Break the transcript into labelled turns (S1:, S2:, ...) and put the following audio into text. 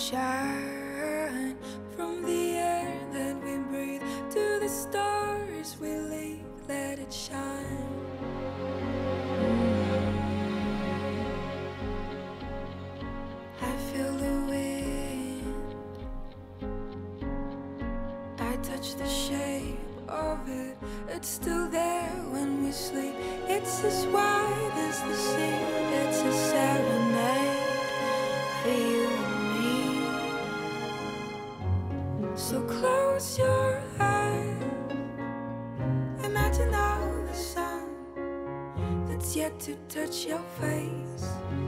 S1: shine from the air that we breathe to the stars we leave. Let it shine. I feel the wind, I touch the shape of it. It's still there when we sleep. It's as wide as the sea. It's a serenade for you and me. So close your eyes, imagine all the sun that's yet to touch your face.